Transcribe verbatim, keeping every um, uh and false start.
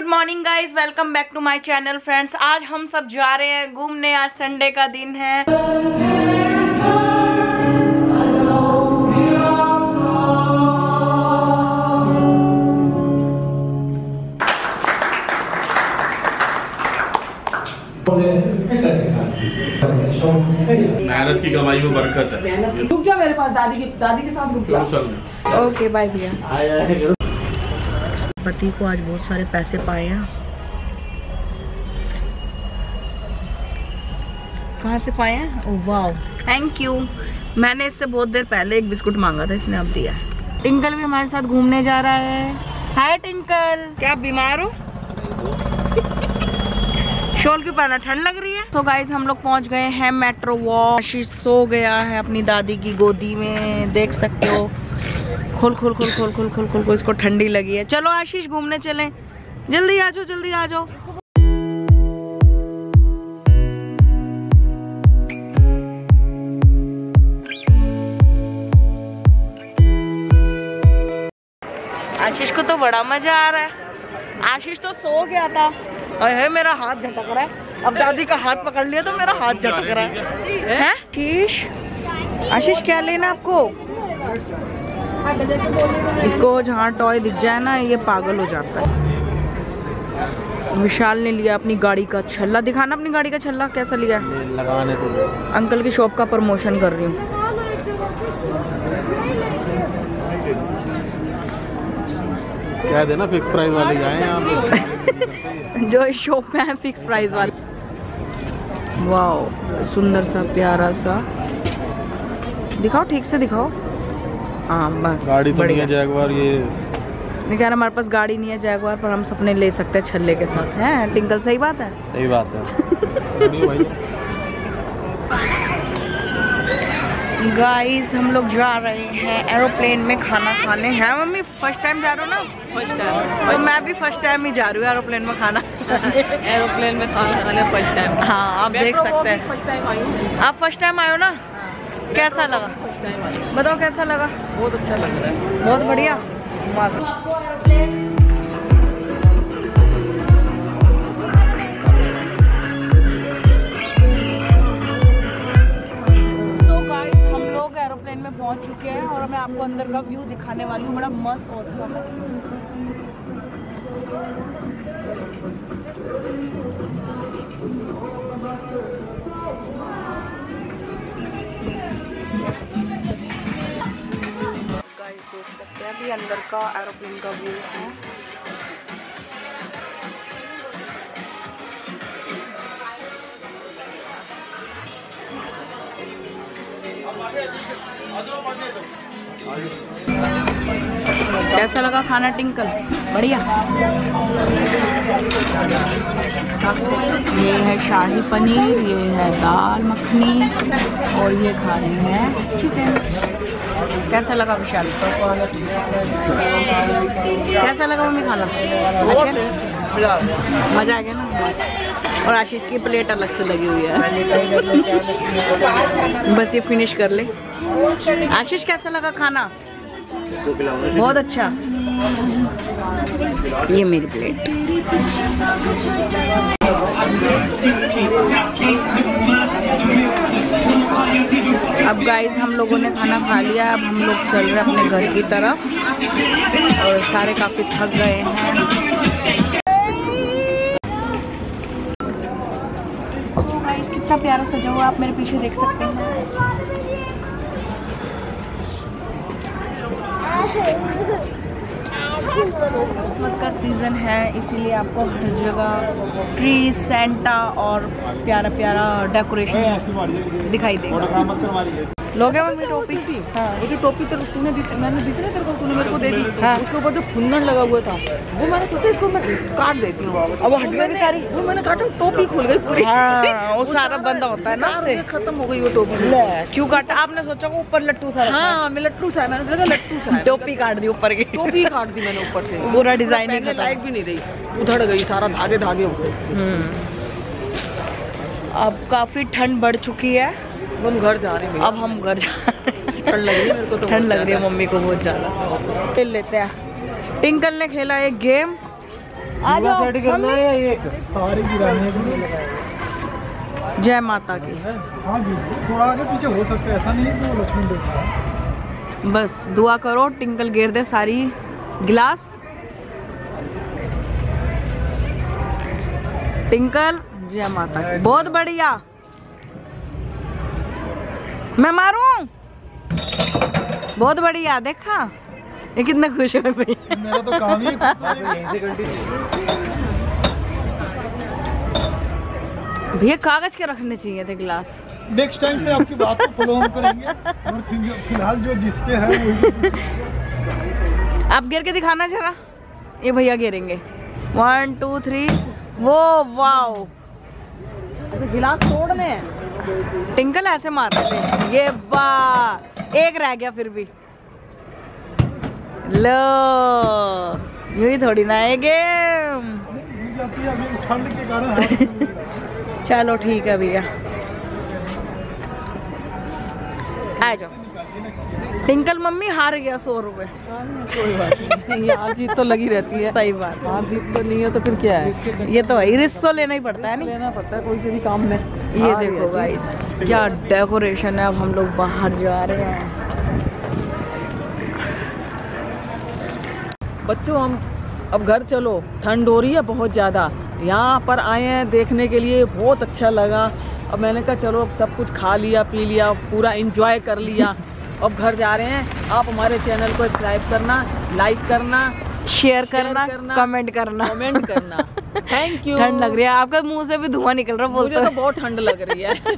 Good morning guys, welcome back to my channel friends. आज हम सब जा रहे हैं घूमने। आज संडे का दिन है। मेहनत की कमाई में बरकत है। रुक जा मेरे पास, दादी के दादी के साथ रुक जा। ओके बाय भैया। पति को आज बहुत सारे पैसे पाए हैं। कहाँ से पाए हैं? ओह वाह, थैंक यू। मैंने इससे बहुत देर पहले एक बिस्कुट मांगा था, इसने अब दिया है। टिंकल भी हमारे साथ घूमने जा रहा है। हाय टिंकल, क्या आप बीमार हो? शॉल क्यों पहना, ठंड लग रही है? तो गाइस हम लोग पहुंच गए हैं मेट्रो वॉक। आशीष सो गया है अपनी दादी की गोदी में, देख सकते हो। खोल खोल खोल खोल खोल खोल खोल खोल इसको ठंडी लगी है। चलो आशीष घूमने चलें, जल्दी आ जाओ जल्दी आ जाओ। आशीष को तो बड़ा मजा आ रहा है। आशीष तो सो गया था। अरे मेरा हाथ झटक रहा है। अब दादी का हाथ पकड़ लिया तो मेरा हाथ झटक रहा है। हैं? आशीष आशीष क्या लेना आपको? इसको जहाँ टॉय दिख जाए ना ये पागल हो जाता है। विशाल ने लिया अपनी गाड़ी का छल्ला। दिखाना अपनी गाड़ी का छल्ला कैसा लिया है। लगाने तो अंकल की शॉप का प्रमोशन कर रही हूँ। क्या देना, फिक्स प्राइस वाले जाए यहाँ पे। जो इस शॉप में है फिक्स प्राइस वाले। वाओ, सुंदर सा प्यारा सा। दिखाओ ठीक से दिखाओ। हाँ बस। गाड़ी तो नहीं है जैगवार, ये नहीं कह रहा हमारे पास गाड़ी नहीं है जैगवार, पर हम सपने ले सकते हैं छल्ले के साथ। हैं टिंकल, सही बात है? सही बात है। गाइस हम लोग जा रहे हैं एरोप्लेन में खाना खाने। हैं मम्मी, फर्स्ट टाइम जा रहे हो ना? First time. और मैं भी फर्स्ट टाइम ही जा रही हूँ एरोप्लेन में खाना। एरोप्लेन में खाना खाने फर्स्ट टाइम। हाँ आप देख सकते हैं। फर्स्ट टाइम आई हूँ। आप फर्स्ट टाइम आए हो ना? कैसा लगा? फर्स्ट टाइम आई हूँ। बताओ कैसा लगा? बहुत अच्छा लग रहा है। बहुत बढ़िया। एरोप्लेन में पहुंच चुके हैं और मैं आपको अंदर का व्यू दिखाने वाली हूँ। बड़ा मस्त ऑसम है। गाइस देख सकते हैं अभी अंदर का एरोप्लेन का व्यू है। कैसा लगा खाना टिंकल? बढ़िया। ये है शाही पनीर, ये है दाल मखनी और ये खा रहे हैं चिकन। कैसा लगा विशाल? कैसा लगा मम्मी खाना? मजा आ गया ना? और आशीष की प्लेट अलग से लगी हुई है। बस ये फिनिश कर ले। आशीष कैसा लगा खाना? बहुत अच्छा। ये मेरी प्लेट। अब गाइस हम लोगों ने खाना खा लिया। अब हम लोग चल रहे हैं अपने घर की तरफ और सारे काफी थक गए हैं। तो गाइस कितना प्यारा सजा हुआ आप मेरे पीछे देख सकते हैं। क्रिसमस का सीजन है इसीलिए आपको हर जगह ट्री, सेंटा और प्यारा प्यारा डेकोरेशन दिखाई देगा। लोगे मम्मी टोपी? हाँ। वो जो टोपी तो तूने दी, मैंने दी थी ना तेरे को, तूने मेरे को दे दी। हाँ। उसके ऊपर जो फुन्नन लगा हुआ था वो मैंने सोचा इसको मैं काट देती हूँ। अब वो हट गई सारी। वो मैंने काटा, टोपी खुल गई पूरी। हाँ, वो सारा बंद होता है ना, उससे खत्म हो गई वो टोपी। क्यों काटा? आपने सोचा को ऊपर लट्टू सा? हाँ मैं लट्टू सा, मैंने लगा लट्टू सा। टोपी काट दी ऊपर की। टोपी काट दी मैंने ऊपर से। पूरा डिजाइन पहनने लायक भी नहीं रही, उधड़ गई, सारा धागे धागे हो गए। अब काफी ठंड बढ़ चुकी है। हम घर जा रहे हैं। अब हम घर जा रहे हैं। ठंड लग रही है मेरे को तो। ठंड लग रही है मम्मी को बहुत ज्यादा। खेल लेते हैं। टिंकल ने खेला एक गेम आ जाओ सेट करना है या एक सारे गिराने हैं। जय माता की। हाँ जी, थोड़ा आगे पीछे हो सकता है, ऐसा नहीं है कि वो लक्ष्मण देखा है। बस दुआ करो टिंकल गिर दे सारी गिलास। टिंकल जय माता की, बहुत बढ़िया। मैं मारूं? बहुत बढ़िया, देखा ये कितने खुश हुए भैया। मेरा तो काम ही खुश होने का। भैया कागज के रखने चाहिए थे गिलास। नेक्स्ट टाइम से आपकी बात को फॉलो हम करेंगे और फिर फिलहाल जो जिसके है वो आप गिर के दिखाना जरा। ये भैया गिरेंगे। One two three. वो वाओ, गिलास तोड़ने हैं। टिंकल ऐसे मार रहे थे। ये वाह, एक रह गया फिर भी। लो यूं ही थोड़ी ना है गेम। भूल जाती है अभी ठंड के कारण। चलो ठीक है भैया, आ जाओ। टिंकल मम्मी हार गया सौ रुपए। कोई बात नहीं, हार जीत तो लगी रहती है। सही बात, हार जीत तो नहीं है तो फिर क्या है। ये तो है, रिस्क तो लेना ही पड़ता है। नहीं लेना पड़ता है कोई से भी काम में। ये देखो गाइस क्या डेकोरेशन है। अब हम लोग बाहर जा रहे हैं। बच्चों हम अब घर चलो, ठंड हो रही है बहुत ज़्यादा। यहाँ पर आए हैं देखने के लिए, बहुत अच्छा लगा। अब मैंने कहा चलो अब सब कुछ खा लिया पी लिया, पूरा एंजॉय कर लिया। अब घर जा रहे हैं। आप हमारे चैनल को सब्सक्राइब करना, लाइक करना, शेयर करना, करना, कमेंट करना, कमेंट करना। Thank you. ठंड लग रही है, आपका मुंह से भी धुआं निकल रहा है। मुझे तो बहुत ठंड लग रही है।